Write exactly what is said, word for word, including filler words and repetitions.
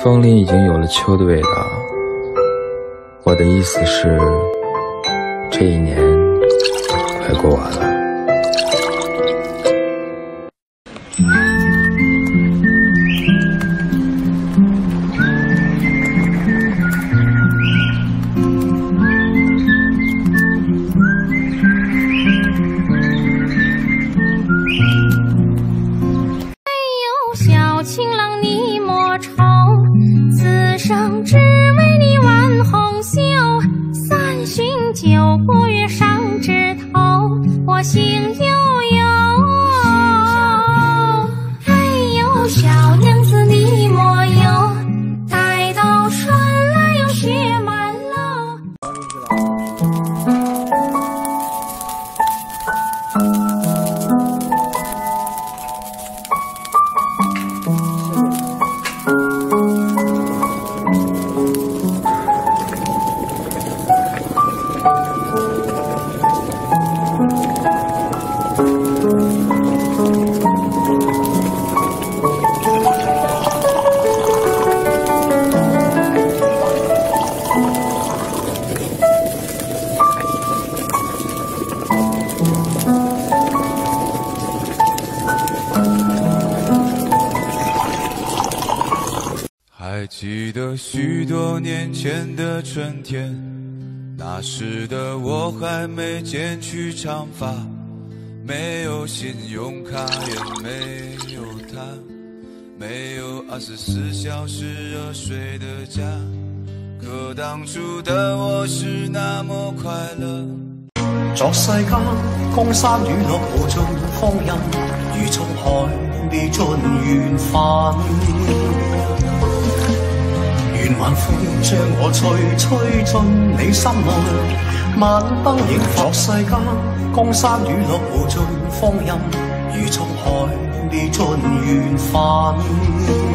风里已经有了秋的味道。我的意思是，这一年快过完了。 小情郎你莫愁，此生只为你挽红袖。三巡九过月上枝头，我心悠悠。哎呦，小娘子你莫忧，待到春来又雪满楼。 还记得许多年前的春天，那时的我还没剪去长发，没有信用卡也没有他，没有二十四小时热水的家，可当初的我是那么快乐。 昨世間江山雨落無盡放任，如滄海未盡緣分。願晚風將我吹，吹進你心內，晚燈映昨世間江山雨落無盡放任，如滄海未盡緣分。